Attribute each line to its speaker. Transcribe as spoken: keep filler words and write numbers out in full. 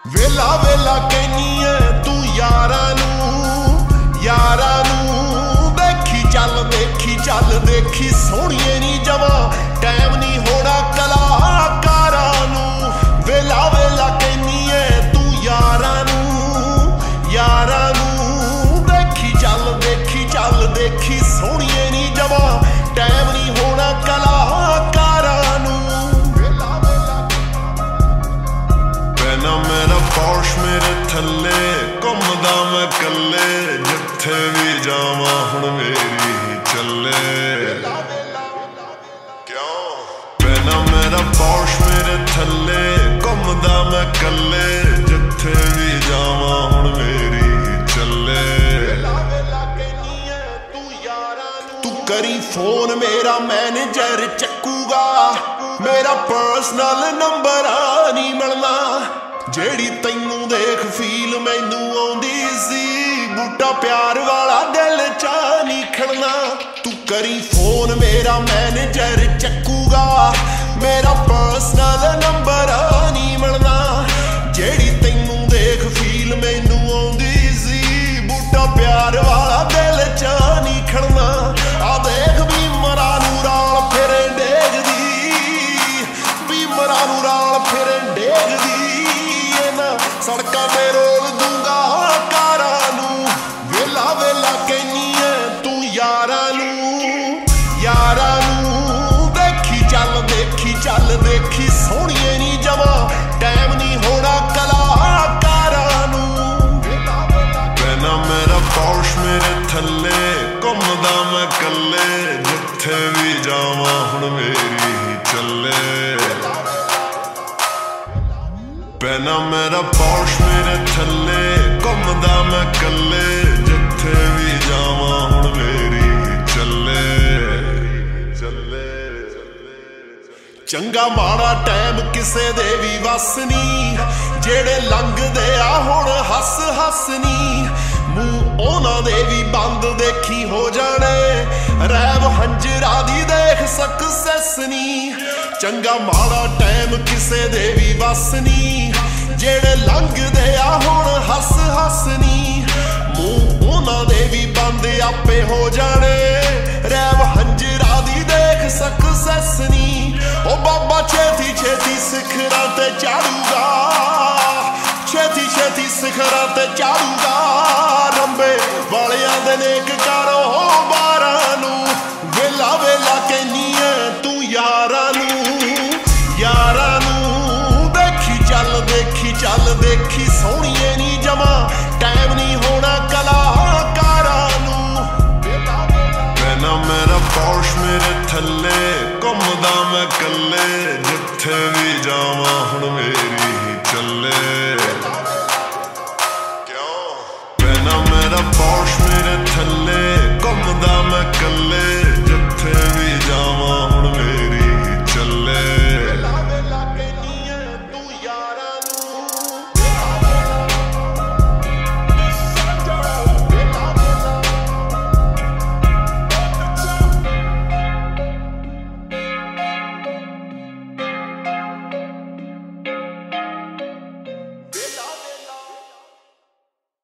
Speaker 1: वेला वेला कहनी है तू यारा नू यारा नू देखी चल देखी चल देखी सोहणिए नी जवा टाइम नहीं होना कलाकारा नू वेला वेला कहनी है तू यारा नू यारा नू देखी चल देखी चल देखी सोहणिए नी जवा टाइम नहीं होना कलाकारा नू पहना मेरा पौश मेरे थल्ले घुमदा मैं कल्ले जिथे भी जावां हुण मेरी ही चले क्यों पहना मेरा पौश मेरे थल्ले घुमदा मैं कल्ले जिथे भी जावां हुण मेरी ही चले तू करी फोन मेरा मैनेजर चक्कूगा मेरा पर्सनल नंबर आ नहीं मिलना जेड़ी तैनू देख फील मैनू आउंदी सी बूटा प्यार वाला दिल चा नहीं खड़ना तू करी फोन मेरा मैनेजर चक्कूगा मेरा पर्सनल नंबर आ नहीं मिलना जेड़ी तैनू देख फील मैनू आउंदी सी बूटा प्यार वाला दिल चा नहीं खड़ना आ देख भी मरा नू राल फिर डेगदी भी मरा नू राल फिर डेगदी सड़कां ते रोल दूंगा कारा नू वेला वेला कहनी है तू यारा नू यारा नू देखी चल देखी चल देखी सोहणिए नी जवा टाइम नहीं होना कलाकारा नू पहना मेरा पौश मेरे थल्ले घुमदा मैं कल्ले जिथे भी जावां हुण मेरी ही चले पहना मेरा पौश मेरे थल्ले घुमदा मैं कल्ले जिथे भी जावां हुण मेरी चले चले चंगा माड़ा टाइम किसे दे भी वस नी जेड़े लंघदे आ हुण हस हस नी मूंह उन्हां दे भी बंद देखी हो जाने रैब हंजरा दी देख सक्सेस नी चंगा माड़ा टाइम किसे दे भी वस नी जेड़े लंघदे आ हुण हस हस नी मूंह उन्हां दे भी बंद आपे हो जाने रैब हंजरा दी देख सक्सेस नी ओ बाबा छेती छेती सिखरां ते चाड़ूगा छेती छेती सिखरां ते चाड़ूगा रंबे वालियां दे नेक का